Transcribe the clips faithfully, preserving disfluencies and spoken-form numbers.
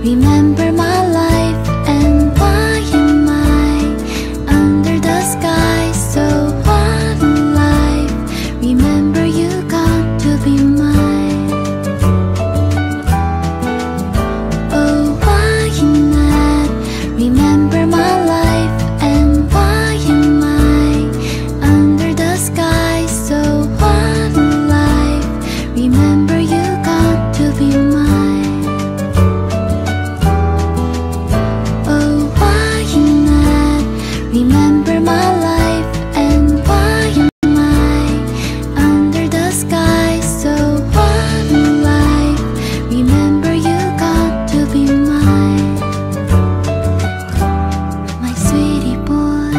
Remember my life and why am I under the sky? So what a life. Remember you got to be mine. Oh, why not? Remember my life and why am I under the sky? So what a life. Remember you got to be mine. Remember my life and why am I under the sky? So what a life. Remember you got to be mine. My sweetie boy.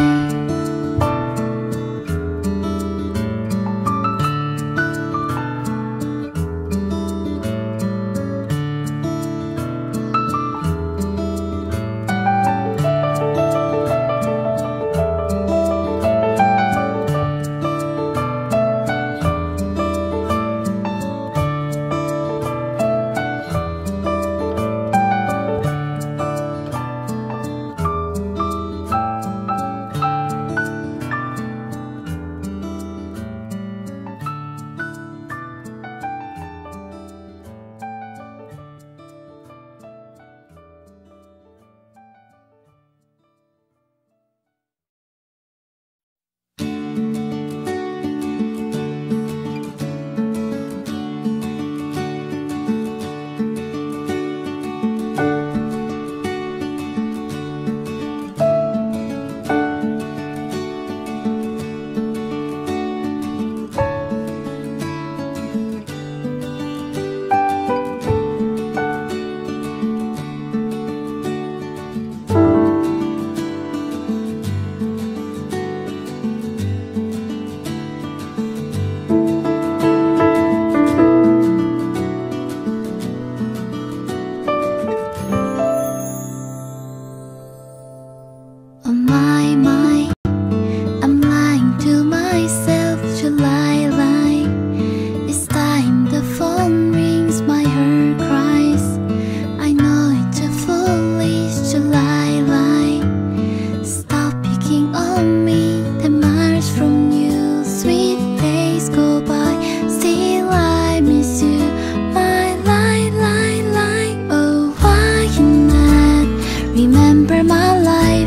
On my mind, I'm lying to myself. Should I lie? It's time the phone rings, my heart cries. I know it's a foolish. Should I lie? Stop picking on me. The miles from you, sweet days go by. Still I miss you, my lie, lie, lie. Oh, why not? Remember my life.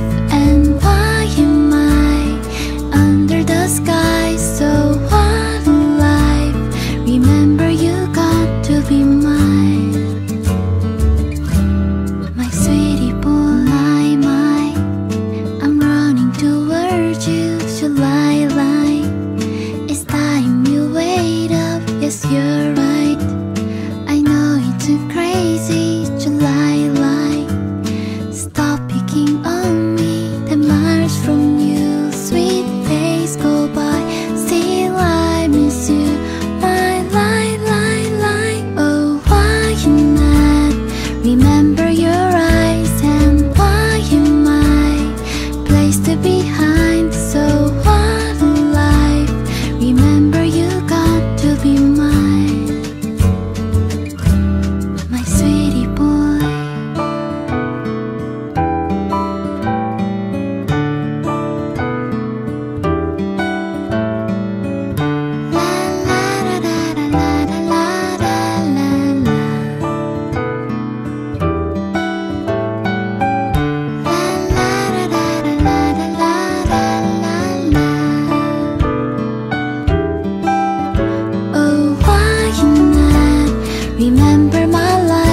Sky, so what a life. Remember you got to be mine. My sweetie boy, my, my, I'm running towards you. Should I lie? It's time you wait up. Yes, you're right. I know it's crazy. Should I lie? Stop picking on me. The miles from you, sweet days go by. Still I miss you, my lie, lie, lie. Oh, why not? Remember your eyes and why am I placed behind? So what a life. Remember you got to be mine. My sweetie boy. Remember my life.